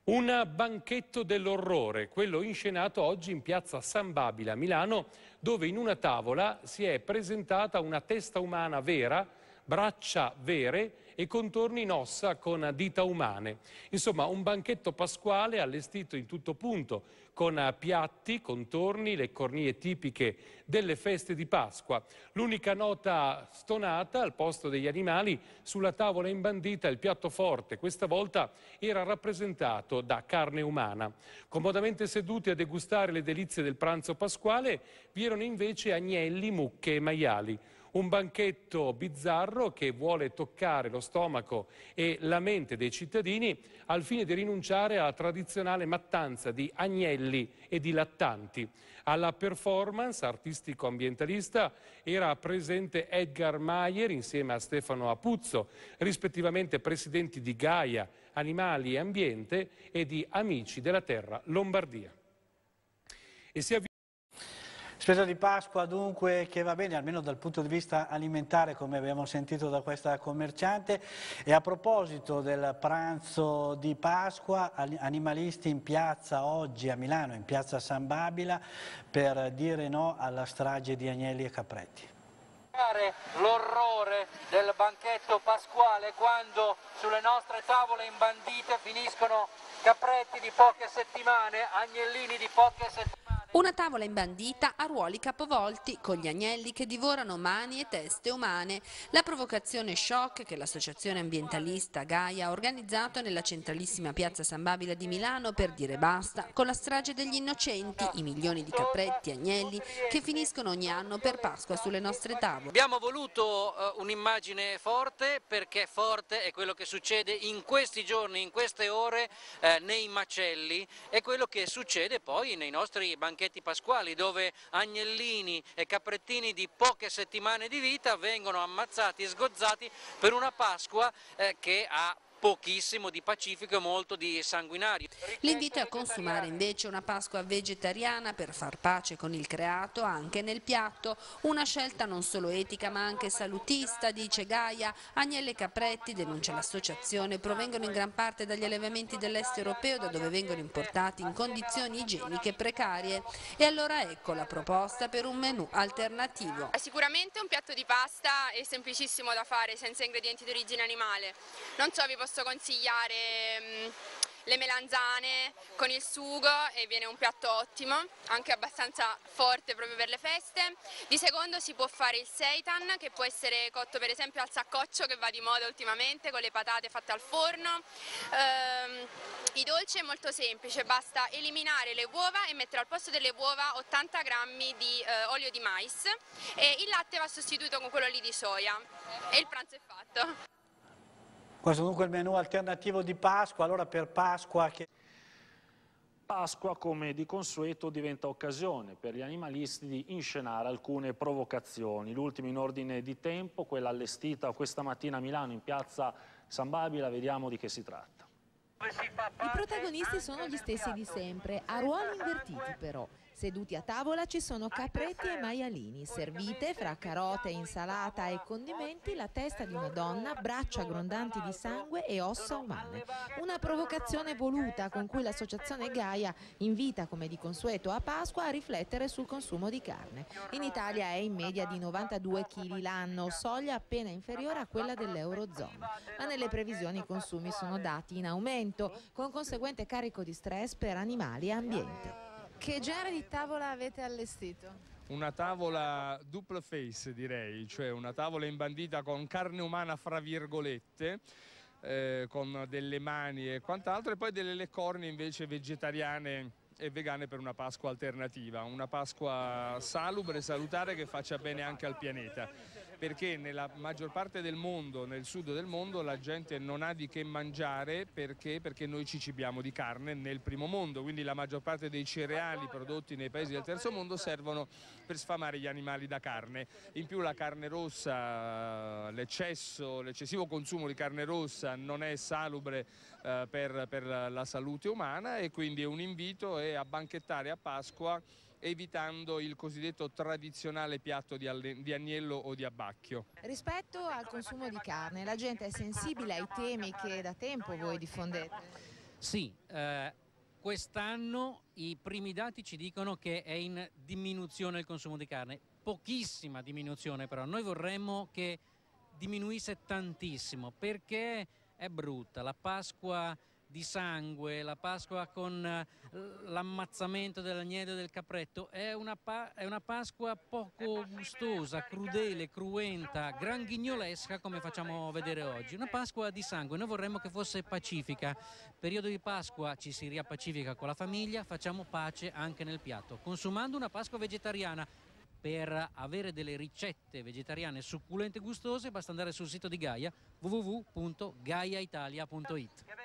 Un banchetto dell'orrore, quello inscenato oggi in piazza San Babila a Milano, dove in una tavola si è presentata una testa umana vera, braccia vere e contorni in ossa con dita umane. Insomma, un banchetto pasquale allestito in tutto punto, con piatti, contorni, le cornie tipiche delle feste di Pasqua. L'unica nota stonata, al posto degli animali, sulla tavola imbandita il piatto forte, questa volta era rappresentato da carne umana. Comodamente seduti a degustare le delizie del pranzo pasquale, vi erano invece agnelli, mucche e maiali. Un banchetto bizzarro che vuole toccare lo stomaco e la mente dei cittadini al fine di rinunciare alla tradizionale mattanza di agnelli e di lattanti. Alla performance artistico-ambientalista era presente Edgar Mayer insieme a Stefano Apuzzo, rispettivamente presidenti di Gaia, Animali e Ambiente e di Amici della Terra Lombardia. Spesa di Pasqua dunque che va bene almeno dal punto di vista alimentare, come abbiamo sentito da questa commerciante. E a proposito del pranzo di Pasqua, animalisti in piazza oggi a Milano, in piazza San Babila, per dire no alla strage di agnelli e capretti. L'orrore del banchetto pasquale quando sulle nostre tavole imbandite finiscono capretti di poche settimane, agnellini di poche settimane. Una tavola imbandita a ruoli capovolti, con gli agnelli che divorano mani e teste umane. La provocazione shock che l'associazione ambientalista Gaia ha organizzato nella centralissima piazza San Babila di Milano per dire basta con la strage degli innocenti, i milioni di capretti e agnelli che finiscono ogni anno per Pasqua sulle nostre tavole. Abbiamo voluto un'immagine forte perché forte è quello che succede in questi giorni, in queste ore nei macelli, è quello che succede poi nei nostri banchetti pasquali, dove agnellini e caprettini di poche settimane di vita vengono ammazzati e sgozzati per una Pasqua che ha pochissimo di pacifico e molto di sanguinario. L'invito è a consumare invece una Pasqua vegetariana per far pace con il creato anche nel piatto, una scelta non solo etica ma anche salutista, dice Gaia. Agnelli e capretti, denuncia l'associazione, provengono in gran parte dagli allevamenti dell'est europeo da dove vengono importati in condizioni igieniche precarie. E allora ecco la proposta per un menù alternativo. Sicuramente un piatto di pasta è semplicissimo da fare senza ingredienti di origine animale. Non so, vi posso consigliare le melanzane con il sugo e viene un piatto ottimo, anche abbastanza forte proprio per le feste. Di secondo si può fare il seitan, che può essere cotto per esempio al saccoccio, che va di moda ultimamente, con le patate fatte al forno. I dolci è molto semplice, basta eliminare le uova e mettere al posto delle uova 80 grammi di olio di mais e il latte va sostituito con quello lì di soia e il pranzo è fatto. Questo dunque è il menù alternativo di Pasqua. Allora per Pasqua Pasqua, come di consueto, diventa occasione per gli animalisti di inscenare alcune provocazioni. L'ultima in ordine di tempo, quella allestita questa mattina a Milano in piazza San Babila, vediamo di che si tratta. I protagonisti sono gli stessi di sempre, a ruoli invertiti però. Seduti a tavola ci sono capretti e maialini, servite fra carote, insalata e condimenti la testa di una donna, braccia grondanti di sangue e ossa umane. Una provocazione voluta con cui l'associazione Gaia invita, come di consueto a Pasqua, a riflettere sul consumo di carne. In Italia è in media di 92 kg l'anno, soglia appena inferiore a quella dell'Eurozona. Ma nelle previsioni i consumi sono dati in aumento, con conseguente carico di stress per animali e ambiente. Che genere di tavola avete allestito? Una tavola double face, direi, cioè una tavola imbandita con carne umana fra virgolette, con delle mani e quant'altro, e poi delle leccornie invece vegetariane e vegane per una Pasqua alternativa, una Pasqua salubre, salutare, che faccia bene anche al pianeta. Perché nella maggior parte del mondo, nel sud del mondo, la gente non ha di che mangiare perché noi ci cibiamo di carne nel primo mondo, quindi la maggior parte dei cereali prodotti nei paesi del terzo mondo servono per sfamare gli animali da carne. In più la carne rossa, l'eccessivo consumo di carne rossa non è salubre per la salute umana, e quindi un invito è a banchettare a Pasqua evitando il cosiddetto tradizionale piatto di agnello o di abbacchio. Rispetto al consumo di carne, la gente è sensibile ai temi che da tempo voi diffondete? Sì, quest'anno i primi dati ci dicono che è in diminuzione il consumo di carne, pochissima diminuzione però, noi vorremmo che diminuisse tantissimo perché è brutta, la Pasqua di sangue, la Pasqua con l'ammazzamento dell'agnello e del capretto, è una Pasqua poco gustosa, crudele, cruenta, granghignolesca come facciamo vedere oggi, una Pasqua di sangue. Noi vorremmo che fosse pacifica, periodo di Pasqua ci si riappacifica con la famiglia, facciamo pace anche nel piatto, consumando una Pasqua vegetariana. Per avere delle ricette vegetariane succulente e gustose basta andare sul sito di Gaia, www.gaiaitalia.it.